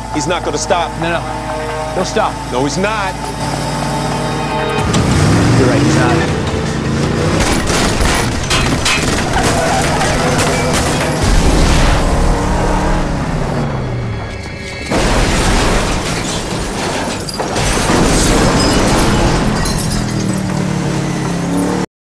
He's not gonna stop. No. He'll stop. No, he's not. You're right, he's not.